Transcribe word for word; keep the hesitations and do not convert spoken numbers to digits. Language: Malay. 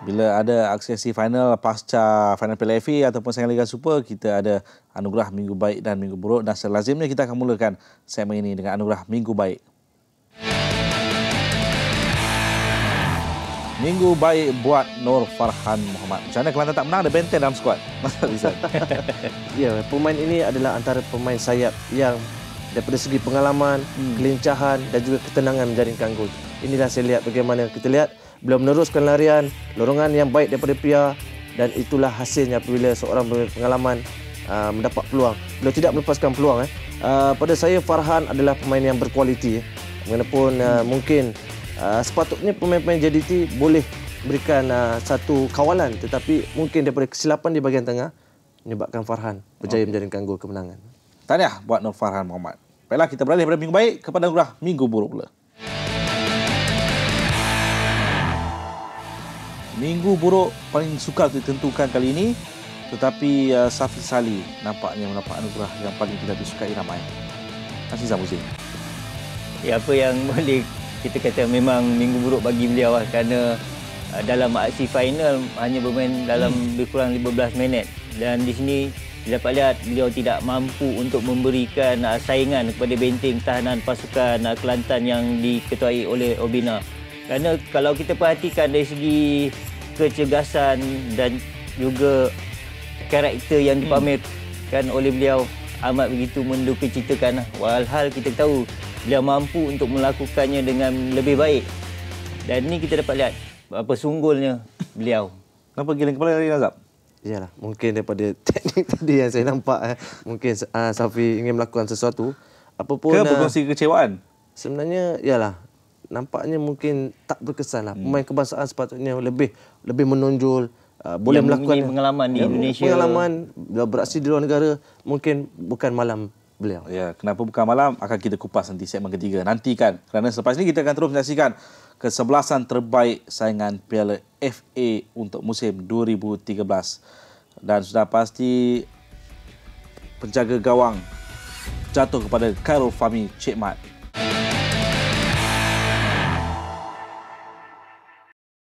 Bila ada aksi-aksi final pasca final Piala F A ataupun saingan Liga Super, kita ada anugerah Minggu Baik dan Minggu Buruk, dan selazimnya kita akan mulakan segmen ini dengan anugerah Minggu Baik. Minggu Baik buat Nur Farhan Muhammad. Macam mana Kelantan tak menang, ada benteng dalam skuad? Ya, pemain ini adalah antara pemain sayap yang daripada segi pengalaman, hmm. kelincahan dan juga ketenangan menjaringkan gol. Inilah saya lihat bagaimana kita lihat beliau meneruskan larian, lorongan yang baik daripada Pia, dan itulah hasilnya apabila seorang pengalaman uh, mendapat peluang. Beliau tidak melepaskan peluang. Eh. Uh, pada saya, Farhan adalah pemain yang berkualiti. Eh. Bagaimanapun uh, mungkin uh, sepatutnya pemain-pemain J D T boleh berikan uh, satu kawalan, tetapi mungkin daripada kesilapan di bahagian tengah menyebabkan Farhan berjaya okay. menjaringkan gol kemenangan. Tahniah buat Nur Farhan Muhammad. Baiklah, kita beralih daripada Minggu Baik kepada anugerah Minggu Buruk pula. Minggu buruk paling sukar ditentukan kali ini, tetapi uh, Safi Salih nampaknya mendapat anugerah yang paling tidak disukai ramai. Aziza Muzin. Ya, apa yang boleh kita kata memang minggu buruk bagi beliau lah, kerana uh, dalam aksi final hanya bermain dalam hmm. lebih kurang lima belas minit, dan di sini dapat lihat beliau tidak mampu untuk memberikan uh, saingan kepada benteng tahanan pasukan uh, Kelantan yang diketuai oleh Obina. Kerana kalau kita perhatikan dari segi kecergasan dan juga karakter yang dipamerkan hmm. oleh beliau amat begitu menduka citakan. Walhal kita tahu beliau mampu untuk melakukannya dengan lebih baik. Dan ini kita dapat lihat apa sunggulnya beliau. Kenapa giling kepala dari Nazab? Iyalah, mungkin daripada teknik tadi yang saya nampak, eh, mungkin uh, Safi ingin melakukan sesuatu. Apapun ke berkongsi uh, kekecewaan? Sebenarnya, iyalah, nampaknya mungkin tak berkesan lah. Hmm. Pemain kebangsaan sepatutnya lebih lebih menonjol, uh, boleh yang melakukan pengalaman di Indonesia. Pengalaman beraksi di luar negara, mungkin bukan malam beliau. Ya, kenapa bukan malam akan kita kupas nanti segmen ketiga. Nantikan, kerana selepas ini kita akan terus menyaksikan kesebelasan terbaik saingan Piala F A untuk musim dua ribu tiga belas. Dan sudah pasti penjaga gawang jatuh kepada Khairul Fahmi Cik Mat.